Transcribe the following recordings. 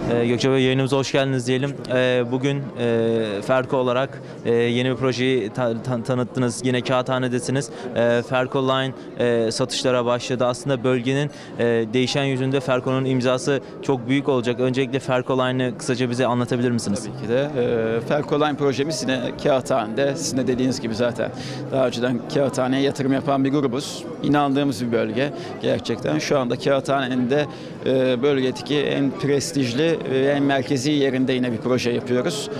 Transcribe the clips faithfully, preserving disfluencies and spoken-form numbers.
Ee, Gökçe Bey, yayınımıza hoş geldiniz diyelim. Ee, bugün e, Ferko olarak e, yeni bir projeyi ta- ta- tanıttınız. Yine kağıthanedesiniz. E, Ferko Line e, satışlara başladı. Aslında bölgenin e, değişen yüzünde Ferko'nun imzası çok büyük olacak. Öncelikle Ferko Line'ı kısaca bize anlatabilir misiniz? Tabii ki de. E, Ferko Line projemiz yine kağıthanede. Sizin de dediğiniz gibi zaten daha önceden kağıthaneye yatırım yapan bir grubuz. İnandığımız bir bölge gerçekten. Şu anda kağıthanenin de e, bölgedeki en prestijli ve en merkezi yerinde yine bir proje yapıyoruz.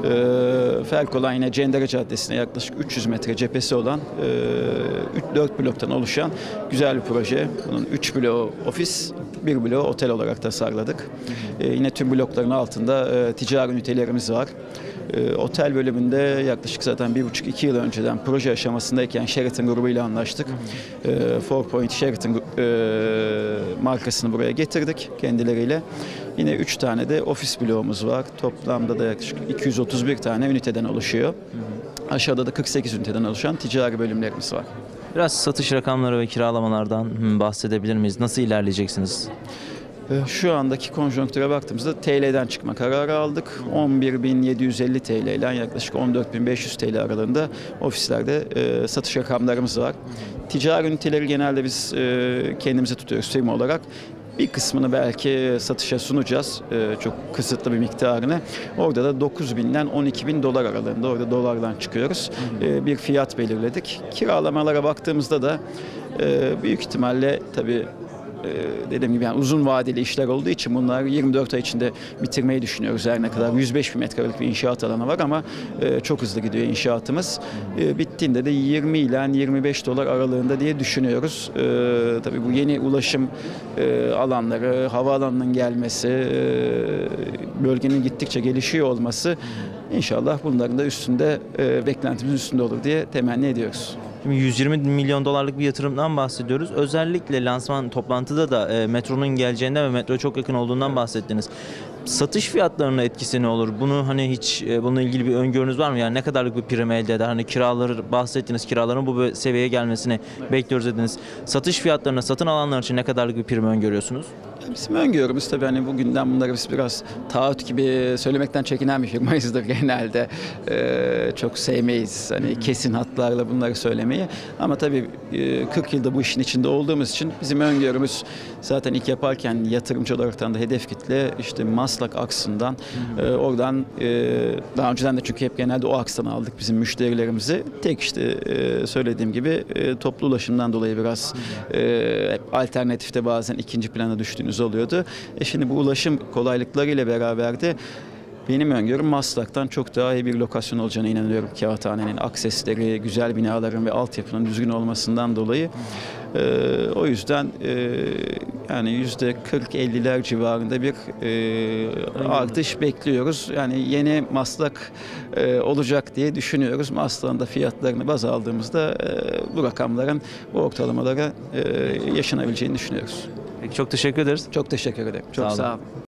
E, Ferko Line'e Cendere Caddesi'ne yaklaşık üç yüz metre cephesi olan e, dört bloktan oluşan güzel bir proje. Bunun üç bloğu ofis, bir bloğu otel olarak tasarladık. E, yine tüm blokların altında e, ticari ünitelerimiz var. E, otel bölümünde yaklaşık zaten bir buçuk iki yıl önceden proje aşamasındayken Sheraton grubuyla anlaştık. E, Four Point Sheraton e, markasını buraya getirdik kendileriyle. Yine üç tane de ofis bloğumuz var. Toplamda da yaklaşık iki yüz otuz bir tane üniteden oluşuyor. Aşağıda da kırk sekiz üniteden oluşan ticari bölümlerimiz var. Biraz satış rakamları ve kiralamalardan hmm, bahsedebilir miyiz? Nasıl ilerleyeceksiniz? Şu andaki konjonktüre baktığımızda T L'den çıkma kararı aldık. on bir bin yedi yüz elli T L ile yaklaşık on dört bin beş yüz T L aralığında ofislerde e, satış rakamlarımız var. Ticari üniteleri genelde biz e, kendimize tutuyoruz firma olarak. Bir kısmını belki satışa sunacağız, e, çok kısıtlı bir miktarını. Orada da dokuz binden on iki bin dolar aralığında, orada dolardan çıkıyoruz. E, bir fiyat belirledik. Kiralamalara baktığımızda da e, büyük ihtimalle tabii dediğim gibi yani uzun vadeli işler olduğu için bunlar yirmi dört ay içinde bitirmeyi düşünüyoruz. Her ne kadar yüz beş bin metrekarılık bir inşaat alanı var ama çok hızlı gidiyor inşaatımız. Bittiğinde de yirmi ile yirmi beş dolar aralığında diye düşünüyoruz. Tabii bu yeni ulaşım alanları, havaalanının gelmesi, bölgenin gittikçe gelişiyor olması inşallah bunların da üstünde, beklentimizin üstünde olur diye temenni ediyoruz. Şimdi yüz yirmi milyon dolarlık bir yatırımdan bahsediyoruz. Özellikle lansman toplantıda da e, metronun geleceğinden ve metro çok yakın olduğundan bahsettiniz. Satış fiyatlarına etkisi ne olur? Bunu hani hiç e, bununla ilgili bir öngörünüz var mı? Yani ne kadarlık bir prim elde eder? Hani kiraları bahsettiniz. Kiraların bu seviyeye gelmesini bekliyoruz dediniz. Satış fiyatlarına satın alanlar için ne kadarlık bir prim öngörüyorsunuz? Bizim öngörümüz tabii hani bugünden bunları biz biraz taahhüt gibi söylemekten çekinen bir firmayızdır genelde. Ee, çok sevmeyiz hani kesin hatlarla bunları söylemeyi. Ama tabii e, kırk yılda bu işin içinde olduğumuz için bizim öngörümüz zaten ilk yaparken yatırımcı olaraktan da hedef kitle işte Maslak aksından e, oradan e, daha önceden de çünkü hep genelde o akstan aldık bizim müşterilerimizi. Tek işte e, söylediğim gibi e, toplu ulaşımdan dolayı biraz e, alternatifte bazen ikinci plana düştüğünüz oluyordu. E şimdi bu ulaşım kolaylıklarıyla beraber de benim öngörüm Maslak'tan çok daha iyi bir lokasyon olacağına inanıyorum. Kağıthanenin aksesleri, güzel binaların ve altyapının düzgün olmasından dolayı. Ee, o yüzden e, yani yüzde kırk elliler civarında bir e, artış bekliyoruz. Yani yeni Maslak e, olacak diye düşünüyoruz. Maslak'ın da fiyatlarını baz aldığımızda e, bu rakamların bu ortalamalara e, yaşanabileceğini düşünüyoruz. Peki, çok teşekkür ederiz. Çok teşekkür ederim. Çok Sağ olun. sağ olun.